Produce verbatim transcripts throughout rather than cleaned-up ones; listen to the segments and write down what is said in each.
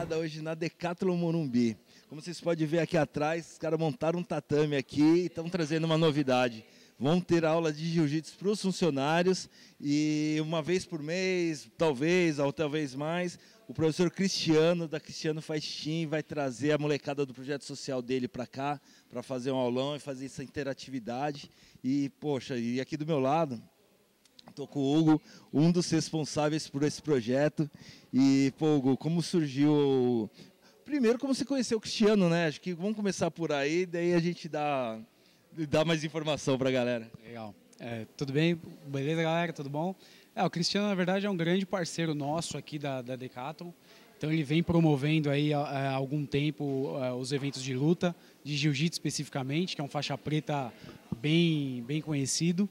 rapaziada, hoje na Decathlon Morumbi. Como vocês podem ver aqui atrás, os caras montaram um tatame aqui e estão trazendo uma novidade. Vão ter aula de jiu-jitsu para os funcionários e uma vez por mês, talvez, ou talvez mais, o professor Cristiano, da Cristiano Fight Team, vai trazer a molecada do projeto social dele para cá, para fazer um aulão e fazer essa interatividade. E, poxa, e aqui do meu lado, estou com o Hugo, um dos responsáveis por esse projeto. E, pô, Hugo, como surgiu... Primeiro, como você conheceu o Cristiano, né? Acho que vamos começar por aí, daí a gente dá... Dá mais informação para a galera. Legal. É, tudo bem? Beleza, galera? Tudo bom? É, o Cristiano, na verdade, é um grande parceiro nosso aqui da, da Decathlon. Então, ele vem promovendo aí há algum tempo os eventos de luta, de jiu-jitsu especificamente, que é um faixa preta bem, bem conhecido.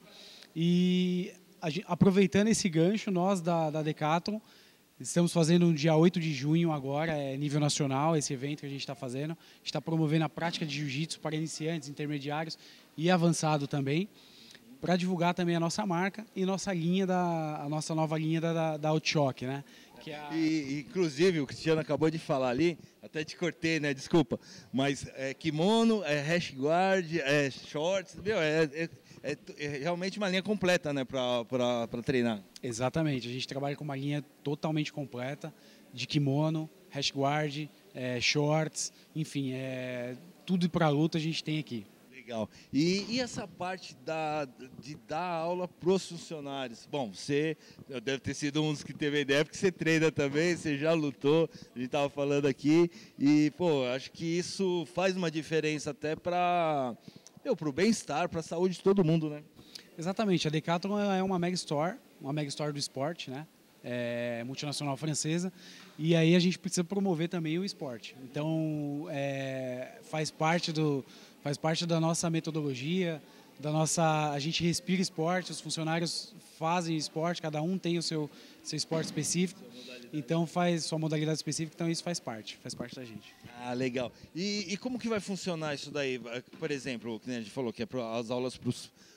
E a, aproveitando esse gancho, nós da, da Decathlon, estamos fazendo no dia oito de junho agora, é nível nacional, esse evento que a gente está fazendo. A gente está promovendo a prática de jiu-jitsu para iniciantes, intermediários e avançado também, para divulgar também a nossa marca e nossa linha da, a nossa nova linha da, da, da Outshock, né? Que é a... e, inclusive, o Cristiano acabou de falar ali, até te cortei, né? Desculpa, mas é kimono, é rash guard, é shorts, meu, é... é... É, é realmente uma linha completa, né, para treinar. Exatamente, a gente trabalha com uma linha totalmente completa de kimono, rash guard, é, shorts, enfim, é, tudo para luta a gente tem aqui. Legal. E, e essa parte da, de dar aula para os funcionários? Bom, você deve ter sido um dos que teve a ideia, porque você treina também, você já lutou, a gente estava falando aqui, e, pô, acho que isso faz uma diferença até para... para o bem-estar, para a saúde de todo mundo, né? Exatamente. A Decathlon é uma mega store, uma mega store do esporte, né? É multinacional francesa. E aí a gente precisa promover também o esporte. Então, é, faz parte do, faz parte da nossa metodologia, da nossa, a gente respira esporte, os funcionários fazem esporte, cada um tem o seu, seu esporte específico. Então faz sua modalidade específica, então isso faz parte, faz parte da gente. Ah, legal. E, e como que vai funcionar isso daí? Por exemplo, o que a gente falou que é as aulas para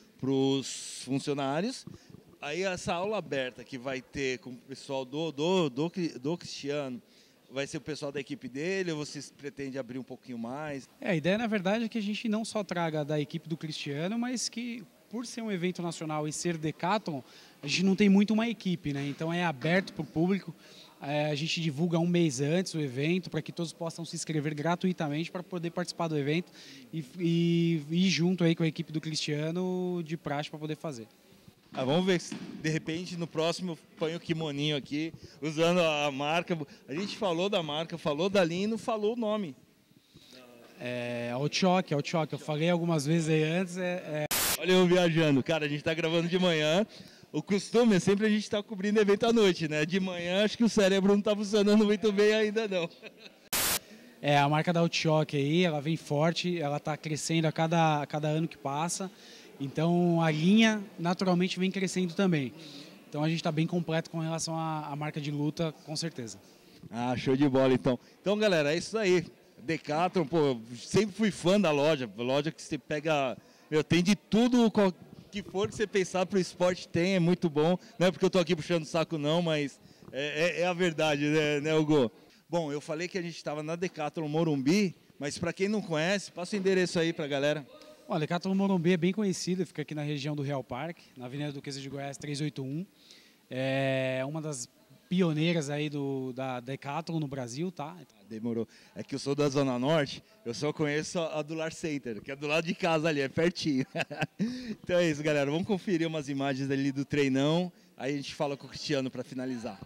os funcionários, aí essa aula aberta que vai ter com o pessoal do, do, do, do Cristiano, vai ser o pessoal da equipe dele ou vocês pretendem abrir um pouquinho mais? É, a ideia, na verdade, é que a gente não só traga da equipe do Cristiano, mas que, por ser um evento nacional e ser Decathlon, a gente não tem muito uma equipe, né? Então é aberto para o público. É, a gente divulga um mês antes o evento para que todos possam se inscrever gratuitamente para poder participar do evento e, e, e ir junto aí com a equipe do Cristiano de praxe para poder fazer. Ah, vamos ver se de repente no próximo põe o kimoninho aqui, usando a marca. A gente falou da marca, falou da linha e não falou o nome. É, Outshock, Outshock, eu falei algumas vezes aí antes. É, é... Olha eu viajando, cara, a gente está gravando de manhã. O costume é sempre a gente estar tá cobrindo evento à noite, né? De manhã acho que o cérebro não está funcionando muito bem ainda não. É, a marca da Outshock aí, ela vem forte, ela está crescendo a cada, a cada ano que passa. Então a linha naturalmente vem crescendo também. Então a gente está bem completo com relação à, à marca de luta, com certeza. Ah, show de bola então. Então galera, é isso aí. Decathlon, pô, sempre fui fã da loja. Loja que você pega, meu, tem de tudo que for que você pensar para o esporte tem, é muito bom. Não é porque eu estou aqui puxando o saco não, mas é, é, é a verdade, né, né, Hugo? Bom, eu falei que a gente estava na Decathlon Morumbi, mas para quem não conhece, passa o endereço aí para a galera. Bom, a Decathlon Morumbi é bem conhecida, fica aqui na região do Real Parque, na Avenida Duquesa de Goiás trezentos e oitenta e um. É uma das pioneiras aí do, da Decathlon no Brasil, tá? Demorou. É que eu sou da Zona Norte, eu só conheço a do Lar Center, que é do lado de casa ali, é pertinho. Então é isso, galera. Vamos conferir umas imagens ali do treinão, aí a gente fala com o Cristiano para finalizar.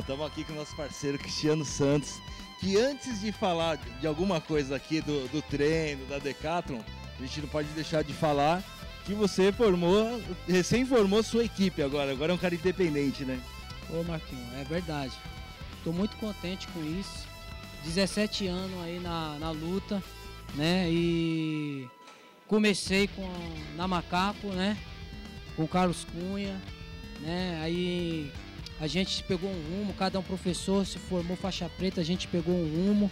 estamos aqui com o nosso parceiro Cristiano Santos, que antes de falar de alguma coisa aqui do, do treino, da Decathlon, a gente não pode deixar de falar que você formou, recém formou sua equipe agora, agora é um cara independente, né? Ô Marquinhos, é verdade. Estou muito contente com isso. dezessete anos aí na, na luta, né? E comecei com, na Macaco, né? Com o Carlos Cunha, né? Aí a gente pegou um rumo, cada um professor se formou faixa preta, a gente pegou um rumo.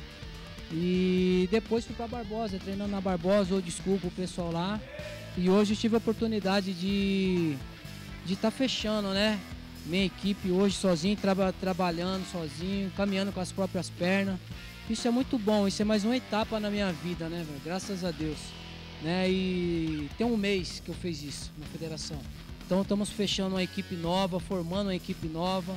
E depois fui para Barbosa, treinando na Barbosa, ou desculpa o pessoal lá. E hoje tive a oportunidade de de estar tá fechando, né? Minha equipe hoje sozinho, traba, trabalhando sozinho, caminhando com as próprias pernas. Isso é muito bom, isso é mais uma etapa na minha vida, né, velho? Graças a Deus. Né? E tem um mês que eu fiz isso na federação. Então estamos fechando uma equipe nova, formando uma equipe nova.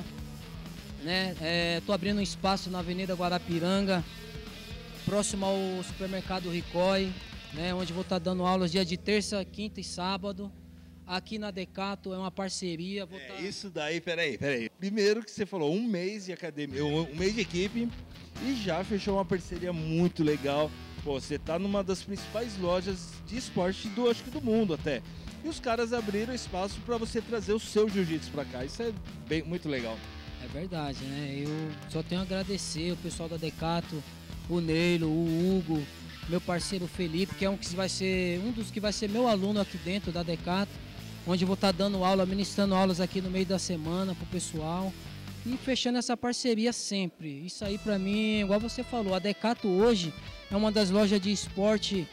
Né? Estou abrindo um espaço na Avenida Guarapiranga, próximo ao supermercado Ricói, né? Onde vou estar dando aulas dia de terça, quinta e sábado. Aqui na Decathlon é uma parceria. Vou é, tá... Isso daí, peraí, peraí. Primeiro que você falou, um mês de academia, um mês de equipe e já fechou uma parceria muito legal. Pô, você tá numa das principais lojas de esporte do, acho que do mundo até. E os caras abriram espaço para você trazer o seu jiu-jitsu para cá. Isso é bem, muito legal. É verdade, né? Eu só tenho a agradecer o pessoal da Decathlon, o Neilo, o Hugo, meu parceiro Felipe, que é um que vai ser um dos que vai ser meu aluno aqui dentro da Decathlon, onde eu vou estar dando aula, ministrando aulas aqui no meio da semana pro pessoal e fechando essa parceria sempre. Isso aí para mim, igual você falou, a Decathlon hoje é uma das lojas de esporte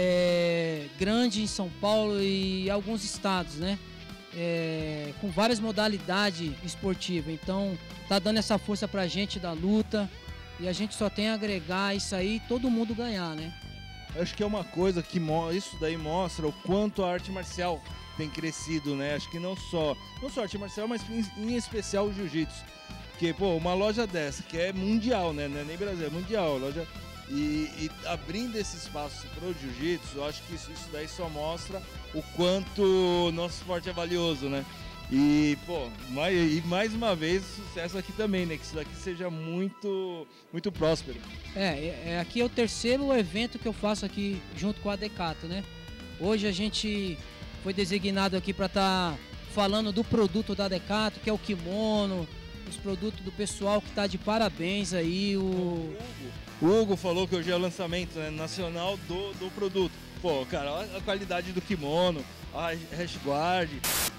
é, grande em São Paulo e alguns estados, né? É, com várias modalidades esportivas. Então tá dando essa força pra gente da luta e a gente só tem a agregar isso aí e todo mundo ganhar, né? Acho que é uma coisa que isso daí mostra o quanto a arte marcial tem crescido, né? Acho que não só, não só arte marcial, mas em, em especial o jiu-jitsu. Porque, pô, uma loja dessa, que é mundial, né? Não é nem Brasil, é mundial, loja. E, e abrindo esse espaço para o jiu-jitsu, eu acho que isso, isso daí só mostra o quanto o nosso esporte é valioso, né? E, pô, mais, e mais uma vez, sucesso aqui também, né? Que isso daqui seja muito, muito próspero. É, é, aqui é o terceiro evento que eu faço aqui junto com a Decathlon, né? Hoje a gente foi designado aqui para estar tá falando do produto da Decathlon, que é o kimono, os produtos do pessoal que tá de parabéns aí. O O Hugo falou que hoje é o lançamento, né, nacional do, do produto. Pô, cara, olha a qualidade do kimono, a hash guard.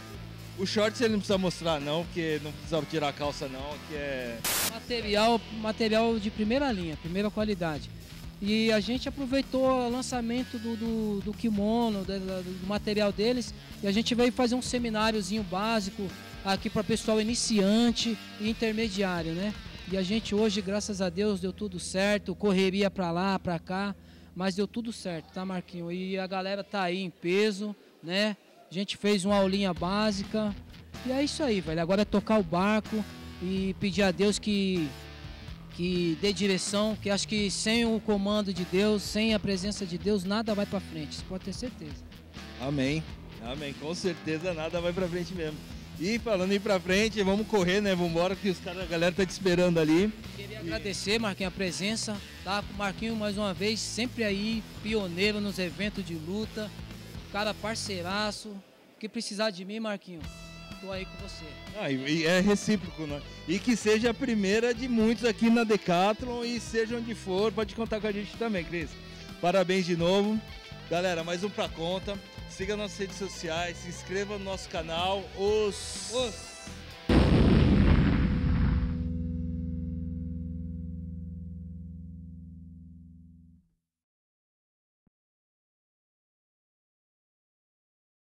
O shorts ele não precisa mostrar não, porque não precisa tirar a calça não, que é... Material, material de primeira linha, primeira qualidade. E a gente aproveitou o lançamento do, do, do kimono, do, do material deles, e a gente veio fazer um semináriozinho básico aqui para pessoal iniciante e intermediário, né? E a gente hoje, graças a Deus, deu tudo certo, correria para lá, para cá, mas deu tudo certo, tá, Marquinhos? E a galera tá aí em peso, né? A gente fez uma aulinha básica e é isso aí, velho. Agora é tocar o barco e pedir a Deus que, que dê direção, que acho que sem o comando de Deus, sem a presença de Deus, nada vai para frente, você pode ter certeza. Amém, amém, com certeza nada vai para frente mesmo. E falando em ir pra frente, vamos correr, né? Vamos embora que os cara, a galera tá te esperando ali. Queria e... agradecer, Marquinhos, a presença, tá? Com o Marquinhos mais uma vez, sempre aí, pioneiro nos eventos de luta, cara parceiraço. Que precisar de mim, Marquinhos, tô aí com você. Ah, e, e é recíproco, né? E que seja a primeira de muitos aqui na Decathlon e seja onde for, pode contar com a gente também, Cris. Parabéns de novo. Galera, mais um pra conta. Siga nossas redes sociais, se inscreva no nosso canal, os... os...